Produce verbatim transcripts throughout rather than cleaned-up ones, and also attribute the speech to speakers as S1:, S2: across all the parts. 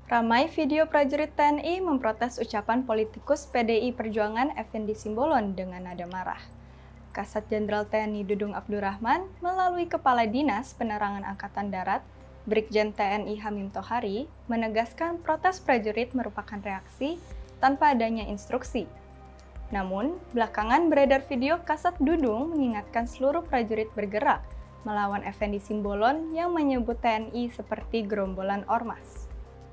S1: Ramai video prajurit T N I memprotes ucapan politikus P D I Perjuangan Effendi Simbolon dengan nada marah. Kasat Jenderal T N I Dudung Abdurrahman melalui Kepala Dinas Penerangan Angkatan Darat, Brigjen T N I Hamim Tohari, menegaskan protes prajurit merupakan reaksi tanpa adanya instruksi. Namun, belakangan beredar video Kasat Dudung mengingatkan seluruh prajurit bergerak melawan Effendi Simbolon yang menyebut T N I seperti gerombolan ormas.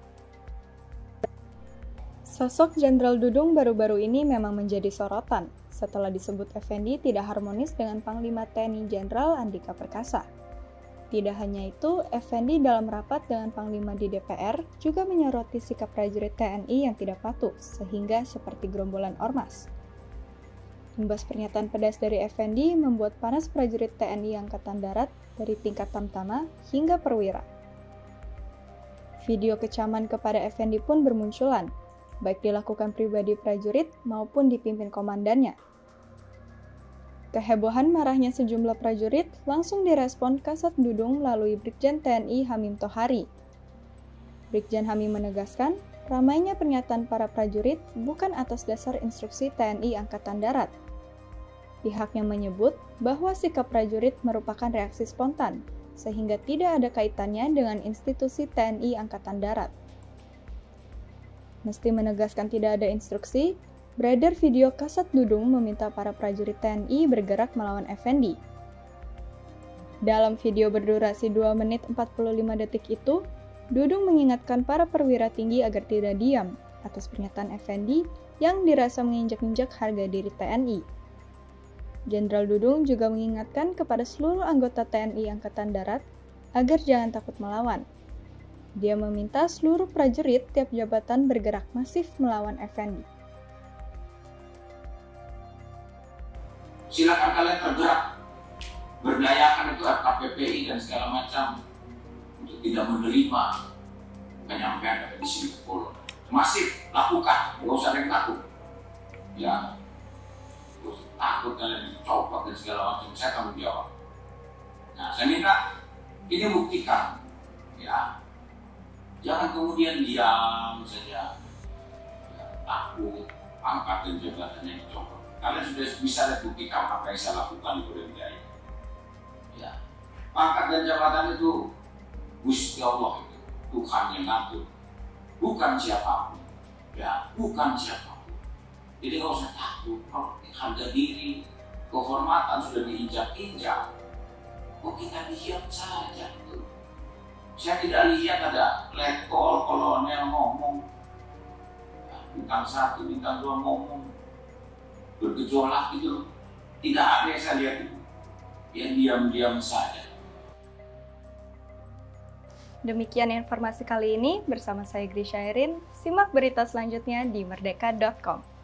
S1: Sosok Jenderal Dudung baru-baru ini memang menjadi sorotan setelah disebut Effendi tidak harmonis dengan Panglima T N I Jenderal Andika Perkasa. Tidak hanya itu, Effendi dalam rapat dengan Panglima di D P R juga menyoroti sikap prajurit T N I yang tidak patuh sehingga seperti gerombolan ormas. Imbas pernyataan pedas dari Effendi membuat panas prajurit T N I Angkatan Darat dari tingkat tamtama hingga perwira. Video kecaman kepada Effendi pun bermunculan, baik dilakukan pribadi prajurit maupun dipimpin komandannya. Kehebohan marahnya sejumlah prajurit langsung direspon Kasat Dudung melalui Brigjen T N I Hamim Tohari. Brigjen Hamim menegaskan, ramainya pernyataan para prajurit bukan atas dasar instruksi T N I Angkatan Darat. Pihaknya menyebut bahwa sikap prajurit merupakan reaksi spontan, sehingga tidak ada kaitannya dengan institusi T N I Angkatan Darat. Meski menegaskan tidak ada instruksi, beredar video Kasat Dudung meminta para prajurit T N I bergerak melawan Effendi. Dalam video berdurasi dua menit empat puluh lima detik itu, Dudung mengingatkan para perwira tinggi agar tidak diam atas pernyataan Effendi yang dirasa menginjak-injak harga diri T N I. Jenderal Dudung juga mengingatkan kepada seluruh anggota T N I Angkatan Darat agar jangan takut melawan. Dia meminta seluruh prajurit tiap jabatan bergerak masif melawan Effendi.
S2: Silakan kalian bergerak, berdayakan itu K P P I dan segala macam untuk tidak menerima penyampaian dari sini Polo. Masif, lakukan, nggak usah ada yang takut. Ya, nggak usah takut kalian dicoba dan segala macam, saya tanggung jawab. Nah, saya minta ini buktikan, ya. Jangan kemudian diam saja, ya, takut, pangkat dan jabatannya dicopot. Kalian sudah bisa buktikan apa yang saya lakukan di Korea. Ya, pangkat dan jabatan itu Gusti Allah itu, Tuhan yang ngatur, bukan siapapun. Ya, bukan siapapun. Jadi nggak usah takut. Kalau harga diri, kehormatan sudah diinjak-injak, kok kita diam saja itu. Saya tidak lihat ada letkol, kolonel ngomong, bintang satu, bintang dua ngomong, bergejolak gitu. Tidak ada yang saya lihat itu. Yang diam-diam saja.
S1: Demikian informasi kali ini bersama saya Grisha Irin. Simak berita selanjutnya di merdeka dot com.